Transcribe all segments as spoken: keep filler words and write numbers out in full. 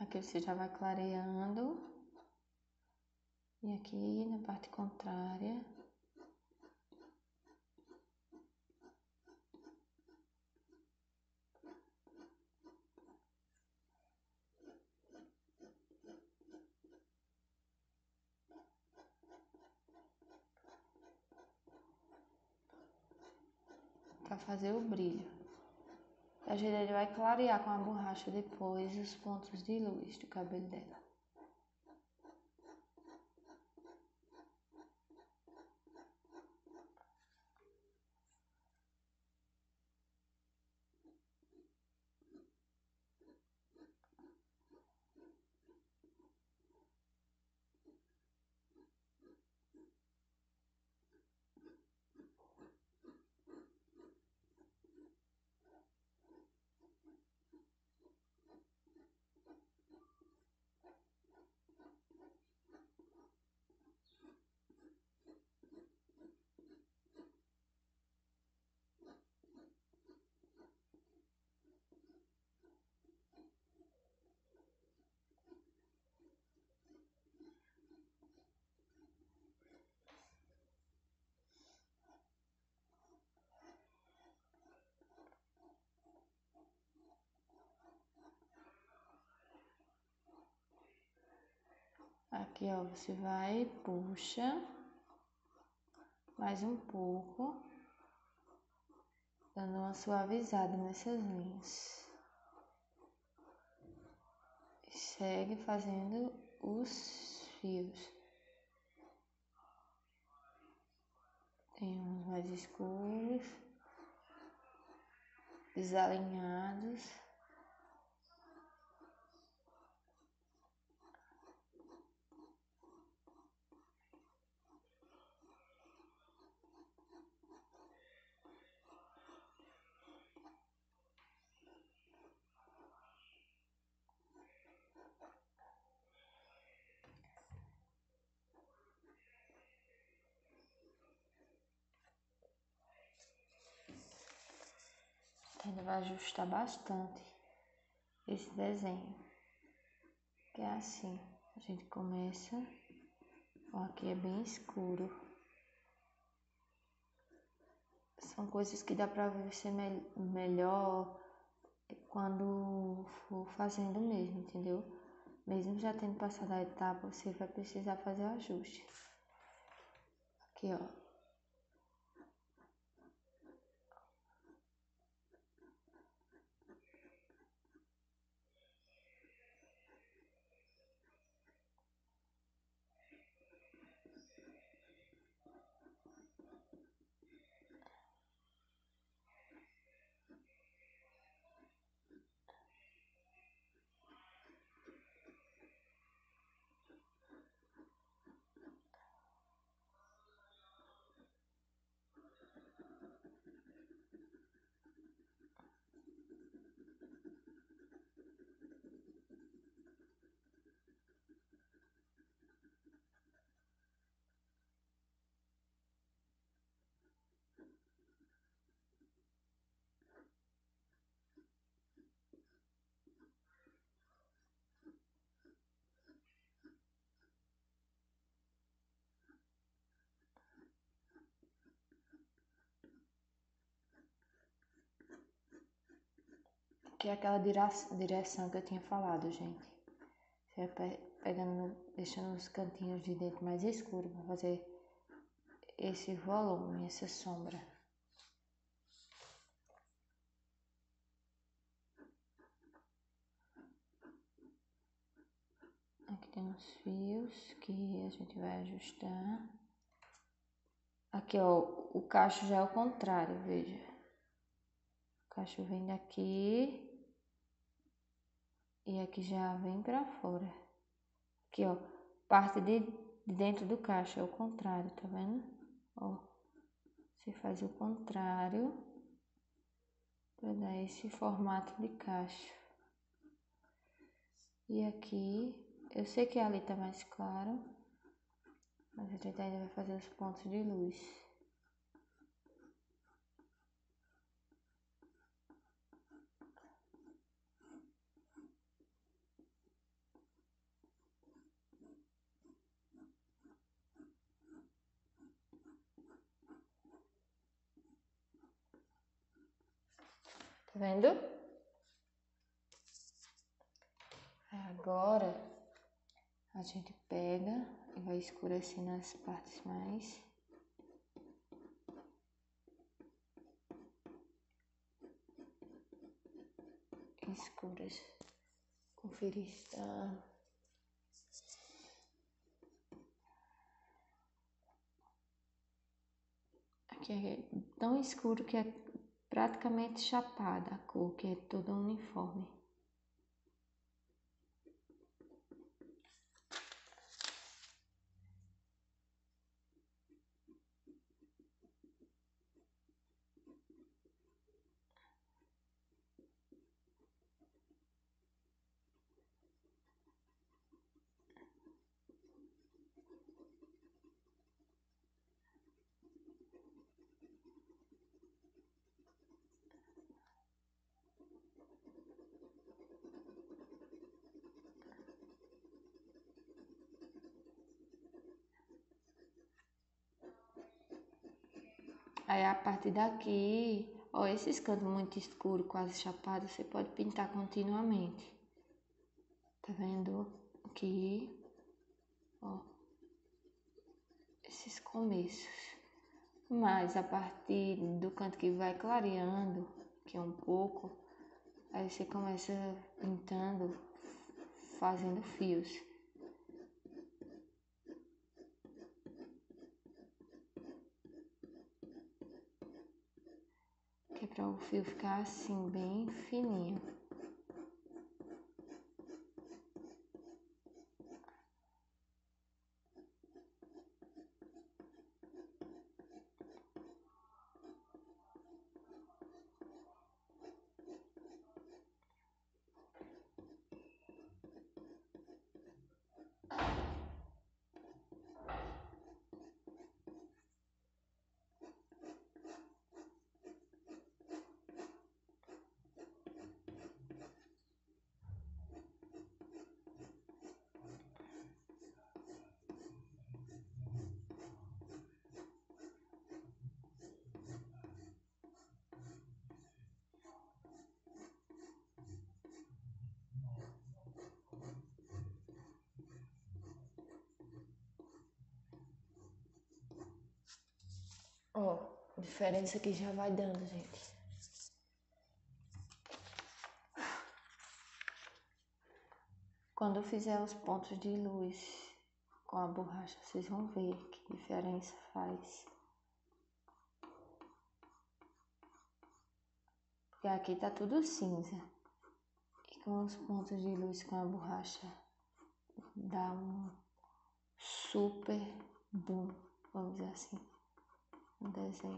Aqui você já vai clareando. E aqui na parte contrária. Para fazer o brilho. A gente vai clarear com a borracha depois os pontos de luz do cabelo dela. Aqui, ó, você vai, puxa mais um pouco, dando uma suavizada nessas linhas. E segue fazendo os fios. Tem uns mais escuros, desalinhados. Ainda vai ajustar bastante esse desenho, que é assim, a gente começa, ó, aqui é bem escuro. São coisas que dá pra ver ser me melhor quando for fazendo mesmo, entendeu? Mesmo já tendo passado a etapa, você vai precisar fazer o ajuste. Aqui, ó. Que é aquela direção que eu tinha falado, gente. Você vai pegando, deixando os cantinhos de dentro mais escuros para fazer esse volume, essa sombra. Aqui tem uns fios que a gente vai ajustar. Aqui, ó, o cacho já é o contrário, veja. O cacho vem daqui. E aqui já vem pra fora. Aqui, ó, parte de dentro do cacho é o contrário, tá vendo? Ó, você faz o contrário pra dar esse formato de cacho. E aqui, eu sei que ali tá mais claro, mas a gente ainda vai fazer os pontos de luz. Tá vendo? Agora a gente pega e vai escurecendo as partes mais escuras. Conferir se tá. Aqui é tão escuro que é praticamente chapada a cor, que é toda uniforme. Aí a partir daqui, ó, esses cantos muito escuros, quase chapados, você pode pintar continuamente. Tá vendo? Aqui, ó, esses começos. Mas a partir do canto que vai clareando, que é um pouco, aí você começa pintando, fazendo fios. Que é para o fio ficar assim, bem fininho. Ó, diferença que já vai dando, gente. Quando eu fizer os pontos de luz com a borracha, vocês vão ver que diferença faz. Porque aqui tá tudo cinza. E com os pontos de luz com a borracha, dá um super boom, vamos dizer assim, no desenho.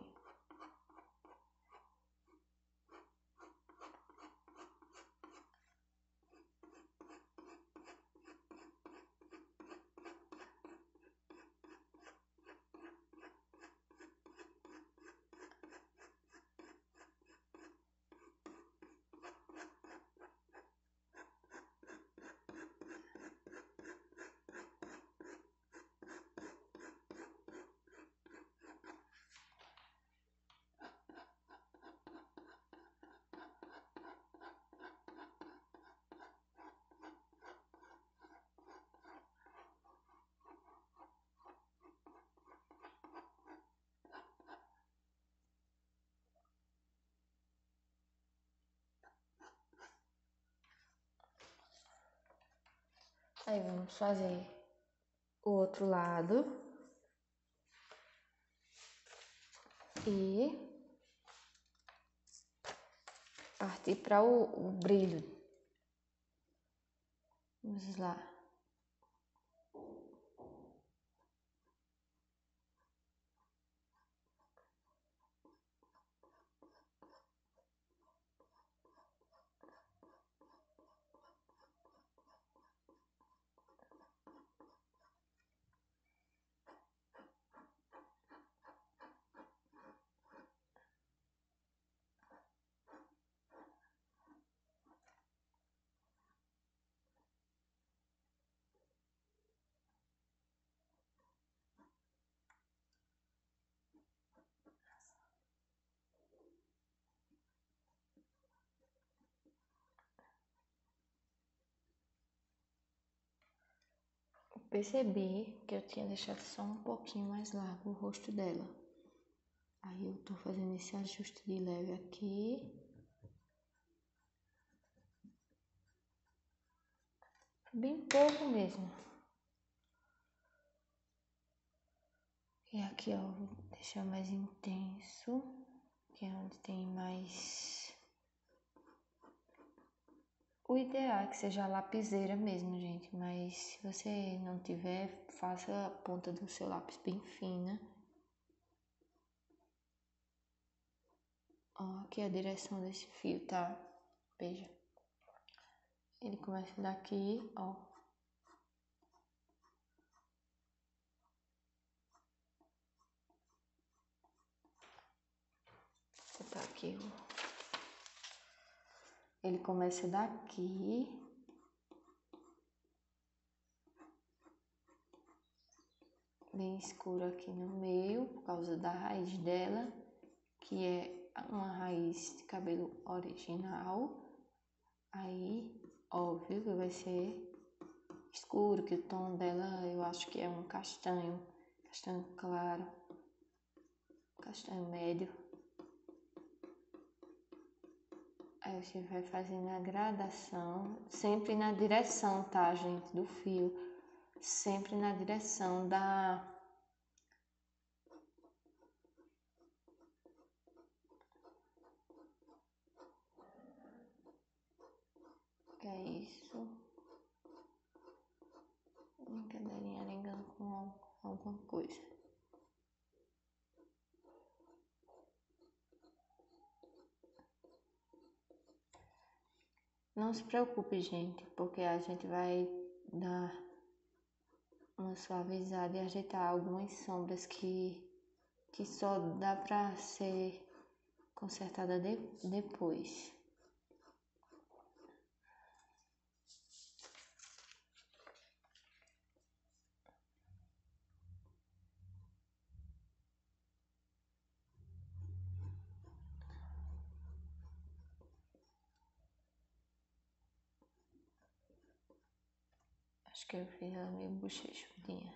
Aí vamos fazer o outro lado e partir para o, o brilho. Vamos lá. percebi que eu tinha deixado só um pouquinho mais largo o rosto dela. Aí eu tô fazendo esse ajuste de leve aqui. Bem pouco mesmo. E aqui, ó, vou deixar mais intenso, que é onde tem mais... O ideal é que seja a lapiseira mesmo, gente, mas se você não tiver, faça a ponta do seu lápis bem fina. Ó, aqui é a direção desse fio, tá? Veja. Ele começa daqui, ó. Vou botar aqui, ó. Ele começa daqui. Bem escuro aqui no meio, por causa da raiz dela, que é uma raiz de cabelo original. Aí, óbvio que vai ser escuro, que o tom dela eu acho que é um castanho, castanho claro, castanho médio. Aí você vai fazendo a gradação, sempre na direção, tá, gente, do fio, sempre na direção da... Que é isso? Brincadeirinha arengando com alguma coisa. Não se preocupe, gente, porque a gente vai dar uma suavizada e ajeitar algumas sombras que, que só dá pra ser consertada de, depois. Acho que eu fiz ela meio bochechudinha.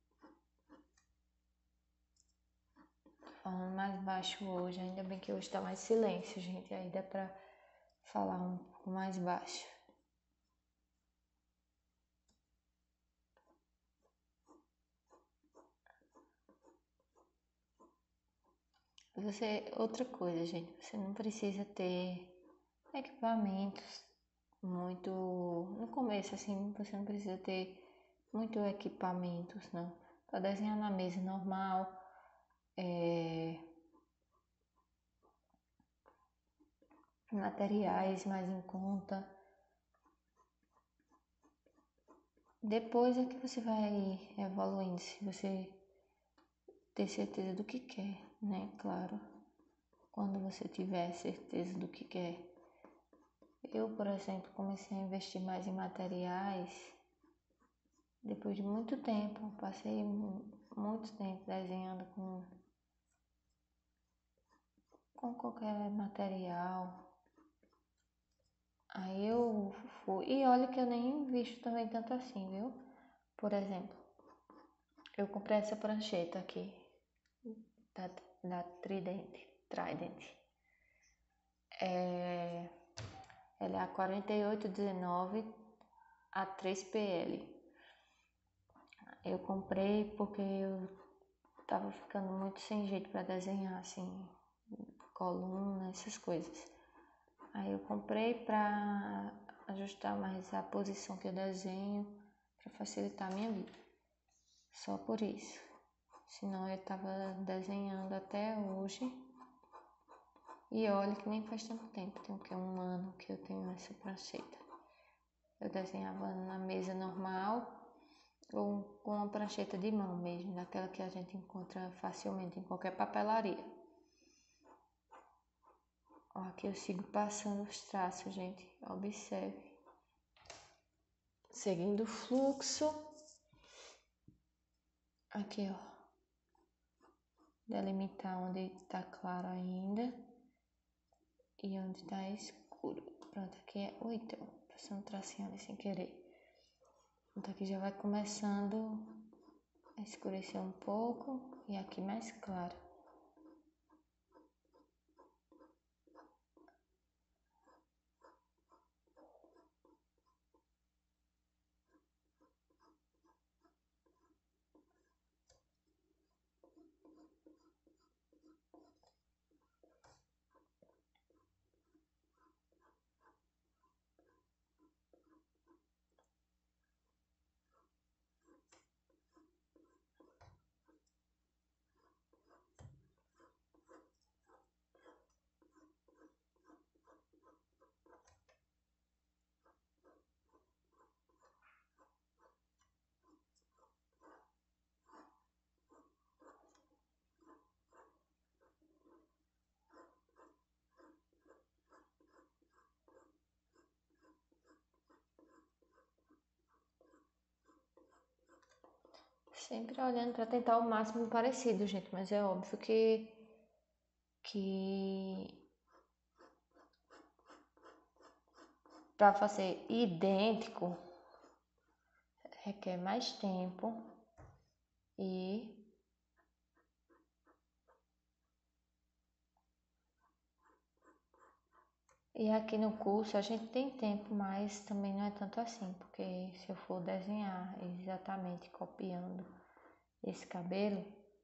Tô falando mais baixo hoje, ainda bem que hoje tá mais silêncio, gente. Aí dá pra falar um pouco mais baixo. Você, outra coisa, gente, você não precisa ter equipamentos muito... No começo, assim, você não precisa ter muito equipamentos, não. Pra desenhar na mesa normal, é... materiais mais em conta. Depois é que você vai evoluindo, se você ter certeza do que quer, né? Claro, quando você tiver certeza do que quer. Eu, por exemplo, comecei a investir mais em materiais depois de muito tempo. Passei muito tempo desenhando com, com qualquer material. Aí eu fui. E olha que eu nem invisto também tanto assim, viu? Por exemplo, eu comprei essa prancheta aqui da, da Trident. Trident. É, ela é a quarenta e oito dezenove A três P L. Eu comprei porque eu tava ficando muito sem jeito para desenhar, assim, coluna, essas coisas. Aí eu comprei para ajustar mais a posição que eu desenho, para facilitar a minha vida. Só por isso. Senão eu tava desenhando até hoje. E olha que nem faz tanto tempo, tem o que? Um ano que eu tenho essa prancheta. Eu desenhava na mesa normal ou com uma prancheta de mão mesmo, daquela que a gente encontra facilmente em qualquer papelaria. Ó, aqui eu sigo passando os traços, gente. Observe. Seguindo o fluxo. Aqui, ó. Delimitar onde tá claro ainda. E onde tá escuro. Pronto, aqui é... Oi, então. Passando um tracinho ali sem querer. Então aqui já vai começando a escurecer um pouco e aqui mais claro. Sempre olhando para tentar o máximo parecido, gente, mas é óbvio que que para fazer idêntico requer mais tempo e e aqui no curso a gente tem tempo, mas também não é tanto assim, porque se eu for desenhar exatamente copiando esse cabelo,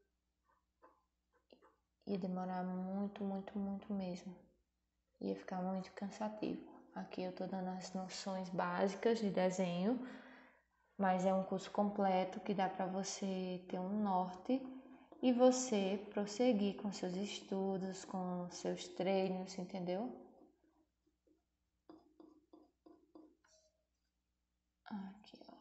ia demorar muito, muito, muito mesmo. Ia ficar muito cansativo. Aqui eu tô dando as noções básicas de desenho, mas é um curso completo que dá para você ter um norte e você prosseguir com seus estudos, com seus treinos, entendeu? Aqui, ó.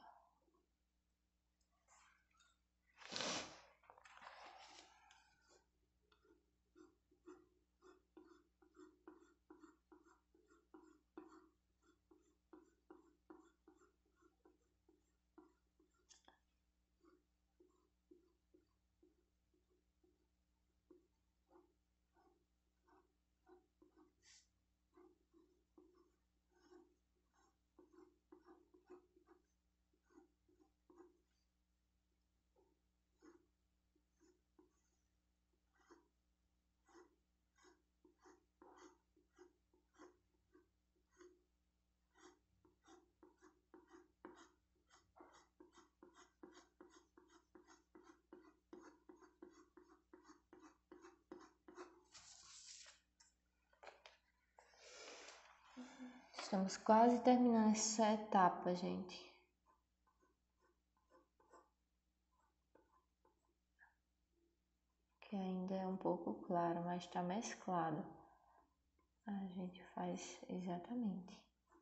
Estamos quase terminando essa etapa, gente. Que ainda é um pouco claro, mas está mesclado. A gente faz exatamente.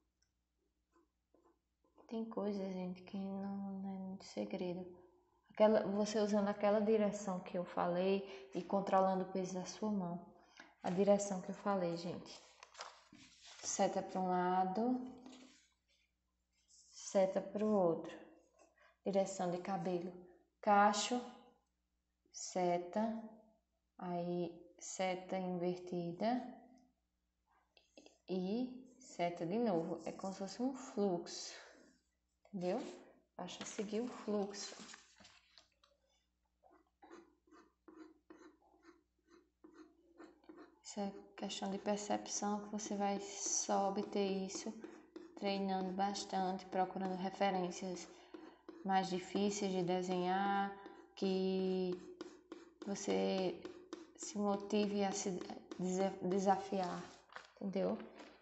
Tem coisas, gente, que não, não é muito segredo. Aquela, você usando aquela direção que eu falei e controlando o peso da sua mão. A direção que eu falei, gente. Seta para um lado, seta para o outro. Direção de cabelo. Cacho, seta, aí seta invertida e seta de novo. É como se fosse um fluxo, entendeu? Basta seguir o fluxo. Isso é questão de percepção que você vai só obter isso treinando bastante, procurando referências mais difíceis de desenhar, que você se motive a se desafiar, entendeu?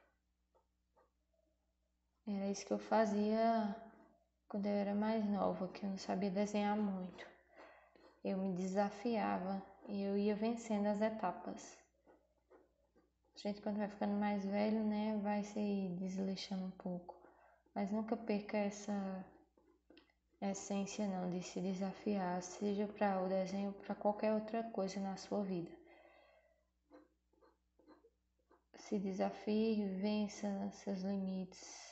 Era isso que eu fazia quando eu era mais nova, que eu não sabia desenhar muito. Eu me desafiava e eu ia vencendo as etapas. A gente, quando vai ficando mais velho, né, vai se desleixando um pouco. Mas nunca perca essa essência não, de se desafiar, seja para o desenho ou para qualquer outra coisa na sua vida. Se desafie, vença seus limites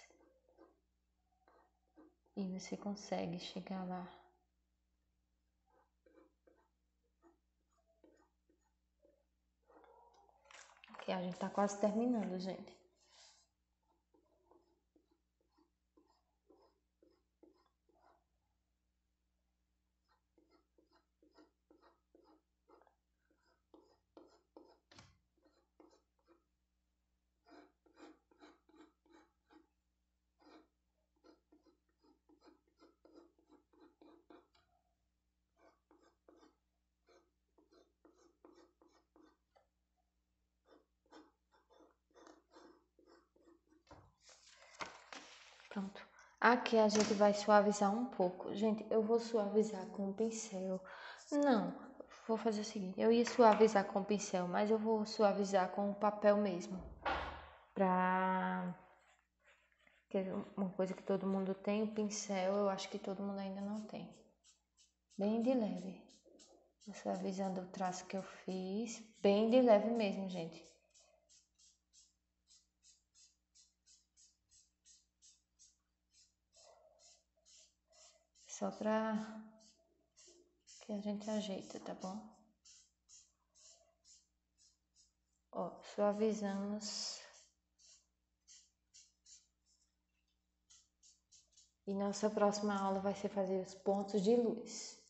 e você consegue chegar lá. Aqui a gente tá quase terminando, gente. Aqui a gente vai suavizar um pouco. Gente, eu vou suavizar com o pincel. Não, vou fazer o seguinte. Eu ia suavizar com o pincel, mas eu vou suavizar com o papel mesmo. Pra... Que é uma coisa que todo mundo tem, o pincel, eu acho que todo mundo ainda não tem. Bem de leve. Vou suavizando o traço que eu fiz. Bem de leve mesmo, gente. Só pra que a gente ajeita, tá bom? Ó, suavizamos. E nossa próxima aula vai ser fazer os pontos de luz.